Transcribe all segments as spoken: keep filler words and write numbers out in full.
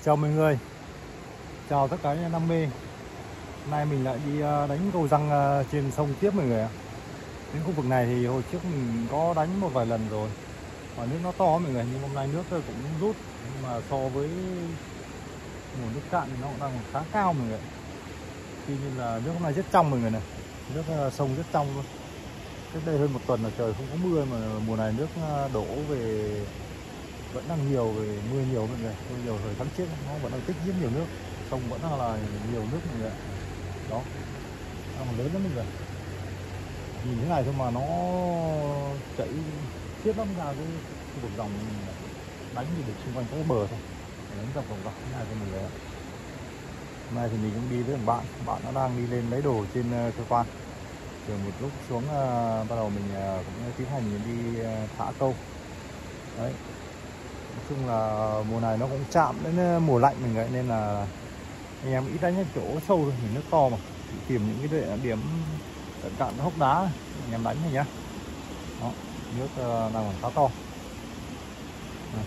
Chào mọi người, chào tất cả những đam mê. Hôm nay mình lại đi đánh cầu răng trên sông tiếp mọi người ạ. Đến khu vực này thì hồi trước mình có đánh một vài lần rồi, và nước nó to mọi người, nhưng hôm nay nước cũng rút, nhưng mà so với nguồn nước cạn thì nó cũng đang khá cao mọi người. Tuy nhiên là nước hôm nay rất trong mọi người này, nước sông rất trong luôn. Cách đây hơn một tuần là trời không có mưa, mà mùa này nước đổ về vẫn đang nhiều, về mưa nhiều mọi người, mưa nhiều thời tháng trước nó vẫn đang tích rất nhiều nước, sông vẫn đang là nhiều nước mọi người. Đó, đang lớn lắm mọi người. Nhìn thế này thôi mà nó chảy xiết lắm ra cái khu vực dòng, đánh thì được xung quanh các cái bờ thôi, đánh dọc vòng dọc thế này thôi mọi người. Hôm nay thì mình cũng đi với một bạn, bạn nó đang đi lên lấy đồ trên cơ quan. Rồi một lúc xuống uh, bắt đầu mình uh, cũng tiến hành đi uh, thả câu. Đấy. Nói chung là mùa này nó cũng chạm đến mùa lạnh mình vậy, nên là anh em ít đánh ở chỗ sâu thôi, mình nước to mà chỉ tìm những cái địa điểm cận cạn hốc đá anh em đánh thôi nhá. Đó, nước uh, đang còn khá to. Đây.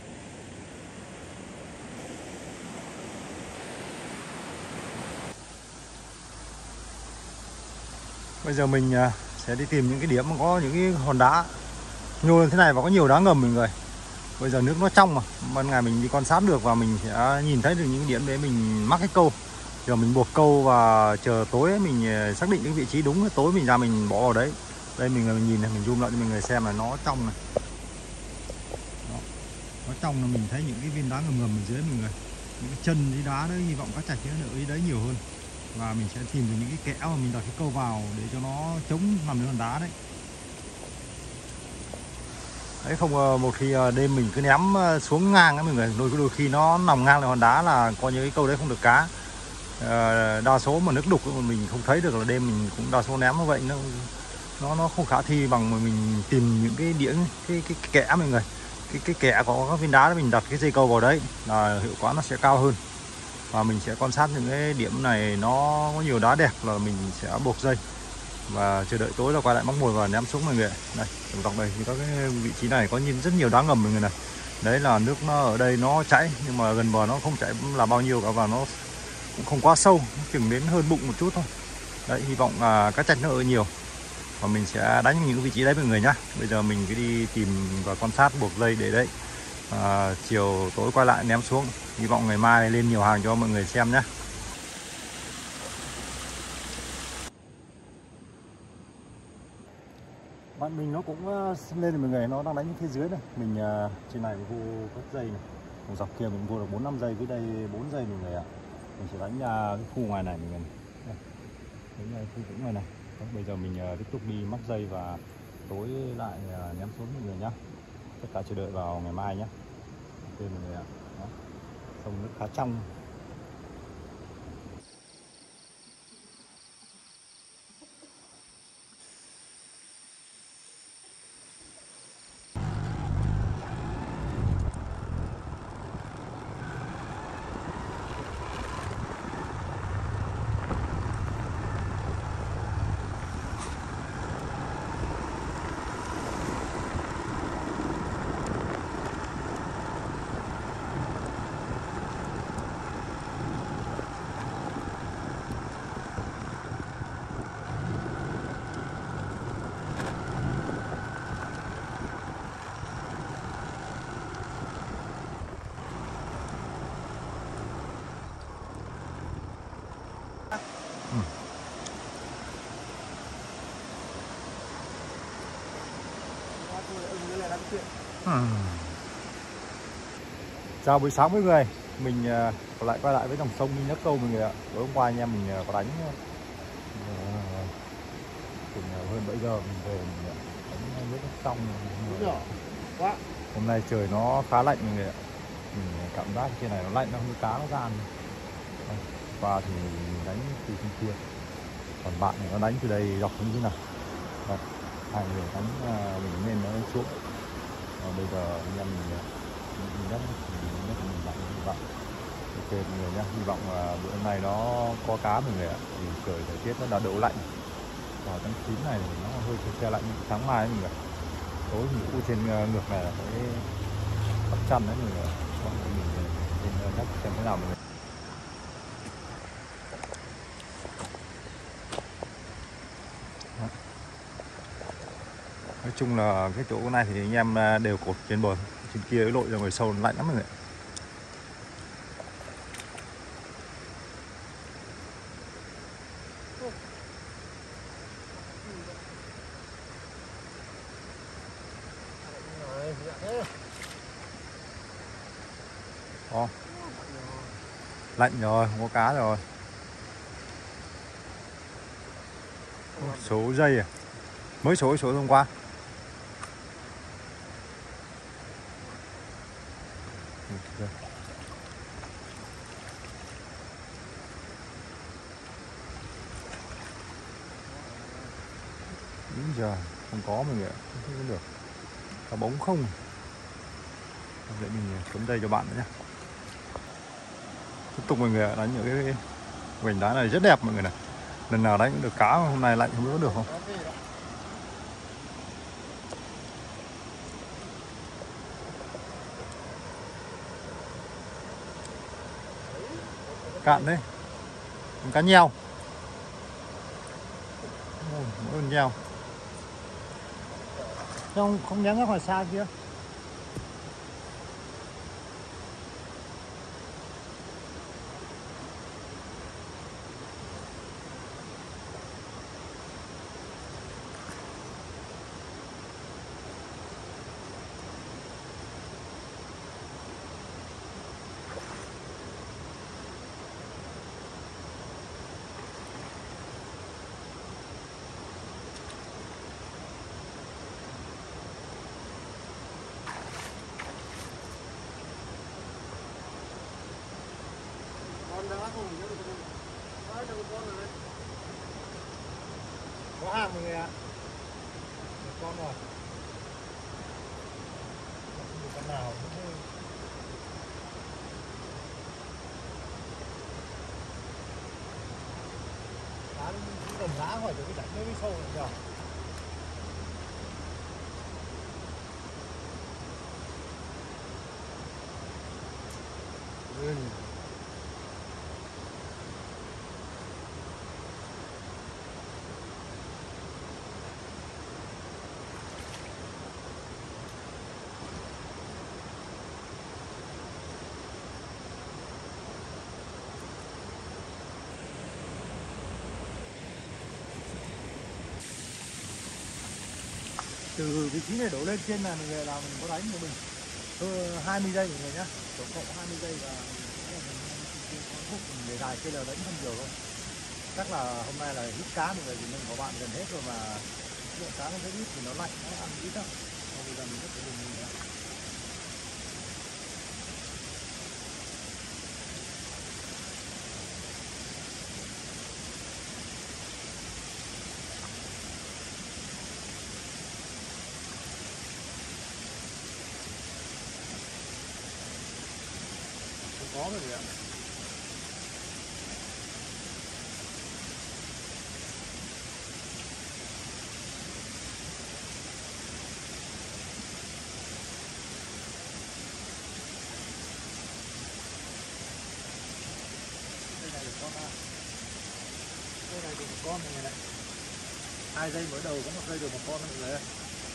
Bây giờ mình uh, sẽ đi tìm những cái điểm mà có những cái hòn đá nhô lên thế này và có nhiều đá ngầm mọi người. Bây giờ nước nó trong mà, ban ngày mình đi quan sát được và mình sẽ nhìn thấy được những cái điểm để mình mắc cái câu. Giờ mình buộc câu và chờ tối mình xác định cái vị trí đúng, tối mình ra mình bỏ vào đấy. Đây mình, mình nhìn này, mình zoom lại cho mọi người xem là nó trong này. Đó. Nó trong là mình thấy những cái viên đá ngầm ngầm ở dưới mọi người. Những cái chân dưới đá đấy, hy vọng cá trạch nó ở đấy nhiều hơn. Và mình sẽ tìm được những cái kẽ mà mình đặt cái câu vào để cho nó chống làm cái hòn đá đấy. Đấy, không một khi đêm mình cứ ném xuống ngang ấy mọi người, đôi đôi khi nó nằm ngang lại hòn đá là coi như cái câu đấy không được cá. À, đa số mà nước đục mà mình không thấy được là đêm mình cũng đa số ném như vậy, nó nó nó không khả thi bằng mà mình tìm những cái đĩa cái cái, cái kẽ mọi người, cái cái kẽ có các viên đá mình đặt cái dây câu vào đấy là hiệu quả nó sẽ cao hơn. Và mình sẽ quan sát những cái điểm này nó có nhiều đá đẹp là mình sẽ buộc dây và chờ đợi tối là quay lại móc mồi và ném xuống mọi người. Đây, dọc đây thì các cái vị trí này có nhìn rất nhiều đá ngầm mọi người này. Đấy là nước nó ở đây nó chảy, nhưng mà gần bờ nó không chảy là bao nhiêu cả, và nó cũng không quá sâu, chừng đến hơn bụng một chút thôi. Đấy, hy vọng là cá trạch nó ở nhiều và mình sẽ đánh những vị trí đấy mọi người nhá. Bây giờ mình cứ đi tìm và quan sát buộc dây để đấy, à, chiều tối quay lại ném xuống, hy vọng ngày mai lên nhiều hàng cho mọi người xem nhá. Bạn mình nó cũng lên rồi mọi người, nó đang đánh phía dưới này. Mình uh, trên này mình vô các dây này, một dọc kia mình vô được bốn năm dây, với đây bốn dây mọi người ạ. Mình sẽ đánh ra cái khu ngoài này mọi người. Đây, đánh ra khu vũng này này. Đó, bây giờ mình uh, tiếp tục đi mắc dây và tối lại uh, ném xuống mọi người nhá. Tất cả chờ đợi vào ngày mai nhá. Ok mọi người ạ. Đó, sông nước khá trong. Ừ. Chào buổi sáng mọi người, mình uh, lại quay lại với dòng sông đi nhấc câu mọi người ạ. Tối hôm qua anh em mình uh, có đánh uh, uh, hơn bảy giờ mình về mình uh, đánh nước trong quá. Hôm nay trời nó khá lạnh mọi người ạ, mình cảm giác trên này nó lạnh, nó như cá nó gian. Và thì mình đánh từ trên kia, còn bạn này nó đánh từ đây dọc như thế nào. Đây, hai người đánh uh, mình lên nó xuống. Và bây giờ anh em mình mình rất mình rất mình bạn hy vọng. Ok mọi người nhé, hy vọng là bữa hôm nay nó có cá mọi người ạ. Vì trời thời tiết nó đã đổ lạnh, vào tháng chín này thì nó hơi xe lạnh, sáng mai mọi người. Tối mình khu trên ngược này là cái tóc chăn đấy mọi người. Mình trên Rồi nhắc xem thế nào mọi người. Đó. Nói chung là cái chỗ này thì anh em đều cột trên bờ, trên kia cái lội ra ngoài sâu lạnh lắm mọi người. Đó. Lạnh rồi, không có cá rồi. Số dây à? Mới số số hôm qua. Đến giờ không có mọi người ạ, không có được. Cá bóng không. Vậy mình cấm dây cho bạn nữa nhé. Tiếp tục mọi người ạ, đánh những cái vành đá này rất đẹp mọi người này. Lần nào đánh cũng được cá, hôm nay lạnh không biết có được không. Cạn đấy. Cá nheo. Mỗi con nheo. Không, không nhắn ra khỏi xa kia. Có hàng mọi người ạ. Một con rồi. Một con nào cũng cá cũng cầm lá khỏi cái đánh nó mới sâu được nhỉ. Ừ. Từ vị trí này đổ lên trên là mình là mình có đánh của mình ừ, hai mươi giây mọi người nhá, tổng cộng hai mươi giây và mình để dài kia là đánh không nhiều thôi. Chắc là hôm nay là hít cá mọi người, thì mình có bạn gần hết rồi mà lượng cá nó rất ít thì nó lạnh, nó ăn ít lắm. Bây giờ mình rất là mình nữa. Có rồi ạ. Đây này được con à. Đây này được một con này này. Hai dây mỗi đầu có một dây được một con mọi người ơi.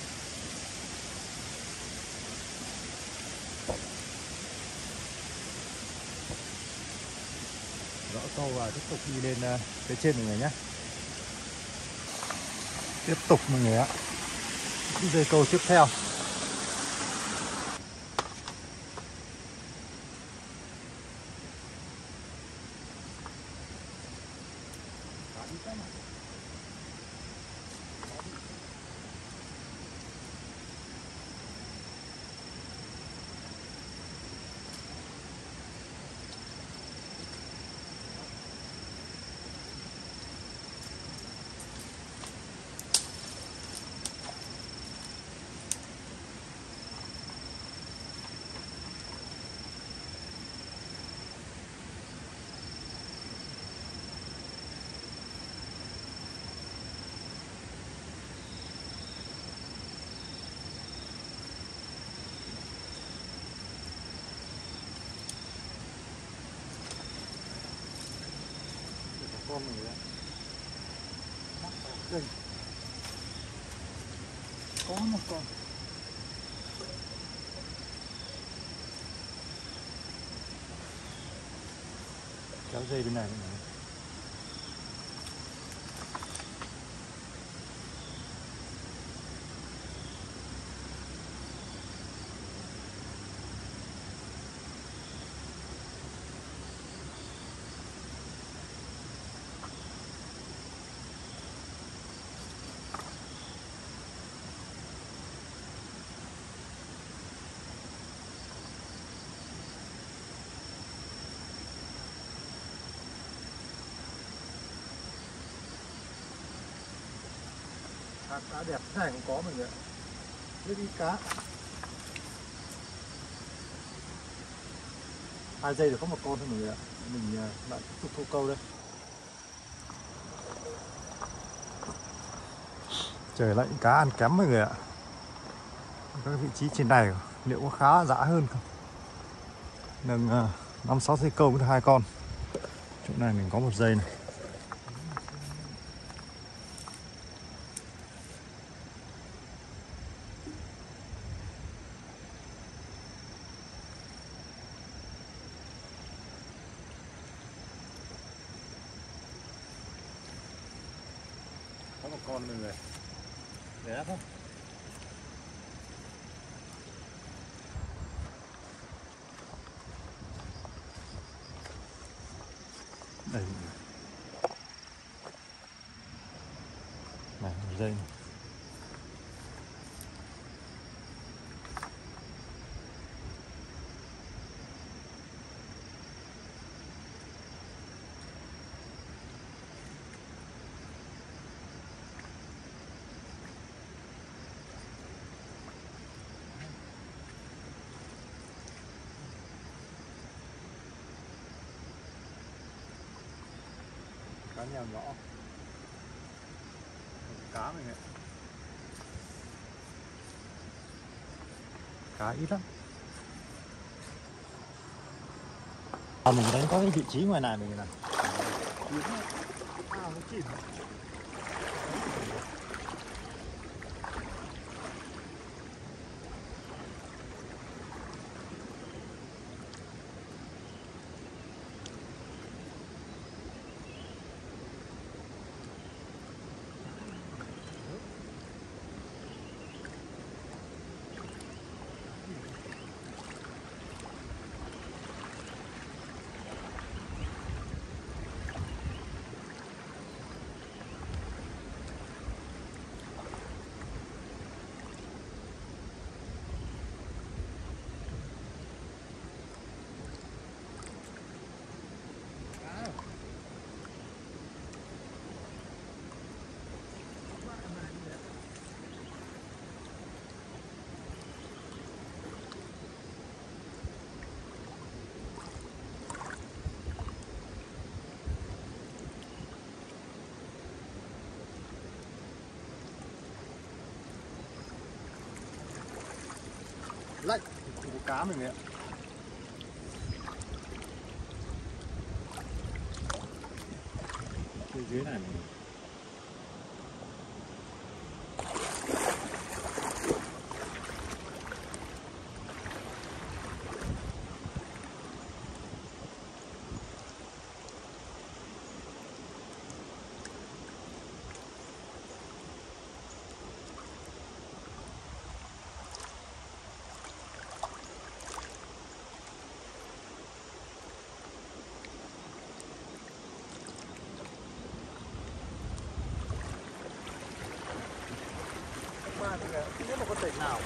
Rõ câu và tiếp tục đi lên uh, phía trên mọi người nhé. Tiếp tục mọi người ạ. Dây câu tiếp theo. con này ạ. Mắc vào kênh. Có một con. Kéo dây bên này nữa. Cá, cá đẹp thế này cũng có mọi người ạ. Biết đi cá. Hai giây được có một con thôi mọi người ạ. Mình lại tiếp tục thu câu đây. Trời lạnh cá ăn kém mọi người ạ. Các vị trí trên này liệu có khá dã hơn không? Nâng năm sáu giây câu với hai con. Chỗ này mình có một giây này. Có một con mọi người. Đẹp không? Đây. Này, một dây này. Cá nhào nhỏ. Cá này, này cá ít lắm. À, mình đánh có cái vị trí ngoài này mình này. À, một chìm. Lạnh, không có cá mình ạ. Phía dưới này mình. Không biết một con tệch nào.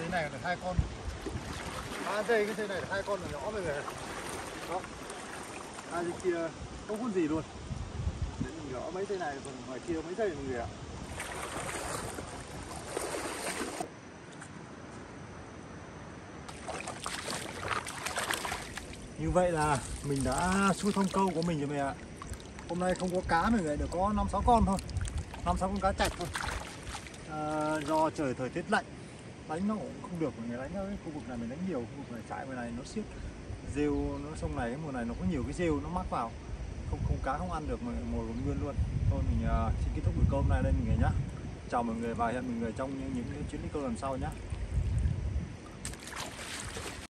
Dây này là hai con. Ba dây, cái dây này là hai con là nhỏ mọi người. Đó. Hai dây kia không có gì luôn. Đấy, mình gỡ mấy dây này còn ngoài kia mấy dây mọi người ạ. Như vậy là mình đã xuôi thông câu của mình rồi mẹ ạ. Hôm nay không có cá mọi người, được có năm sáu con thôi, năm sáu con cá chạch thôi. À, do trời thời tiết lạnh, đánh nó cũng không được mọi người, đánh ở cái khu vực này mình đánh nhiều, khu vực này trại bên này nó xiết rêu, nó sông này cái mùa này nó có nhiều cái rêu nó mắc vào, không không cá không ăn được mọi người, mồi còn nguyên luôn. Thôi mình uh, xin kết thúc buổi câu hôm nay đây mọi người nhá. Chào mọi người và hẹn mọi người trong những, những chuyến đi câu lần sau nhá.